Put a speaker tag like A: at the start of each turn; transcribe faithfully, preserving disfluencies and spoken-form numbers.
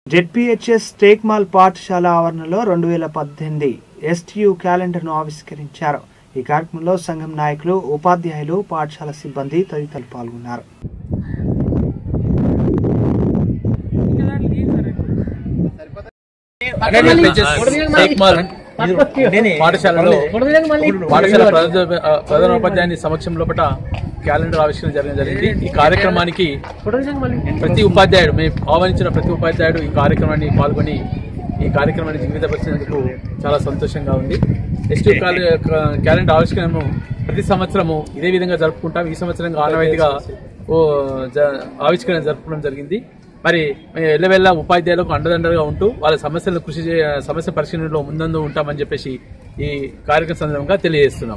A: ZPHS Tekmal పాఠశాల ఆవరణలో రెండు వేల పద్దెనిమిది ఎస్టీయూ క్యాలెండర్ను ఆవిష్కరించారు. ఈ కార్యక్రమంలో సంఘం నాయకులు, ఉపాధ్యాయులు, పాఠశాల సిబ్బంది తదితరులు పాల్గొన్నారు.
B: పాఠశాలలో పాఠశాల ప్రధానోపాధ్యాయుని సమక్షం లోపల క్యాలెండర్ ఆవిష్కరణ జరగడం జరిగింది. ఈ కార్యక్రమానికి ప్రతి ఉపాధ్యాయుడు మేము ఆహ్వానించిన ప్రతి ఉపాధ్యాయుడు ఈ కార్యక్రమాన్ని పాల్గొని ఈ కార్యక్రమాన్ని జీవితపరిచినందుకు చాలా సంతోషంగా ఉంది. ఎస్టీ క్యాలెండర్ ఆవిష్కరణను ప్రతి సంవత్సరము ఇదే విధంగా జరుపుకుంటాం. ఈ సంవత్సరం ఆనవాయితీగా ఓ ఆవిష్కరణ జరుపుకోవడం జరిగింది. మరి ఎల్లవెల్ల ఉపాధ్యాయులకు అండదండగా ఉంటూ వాళ్ళ సమస్యలను కృషి సమస్య పరిశీలనలో ముందందు ఉంటామని చెప్పేసి ఈ కార్యక్రమం సందర్భంగా తెలియజేస్తున్నాం.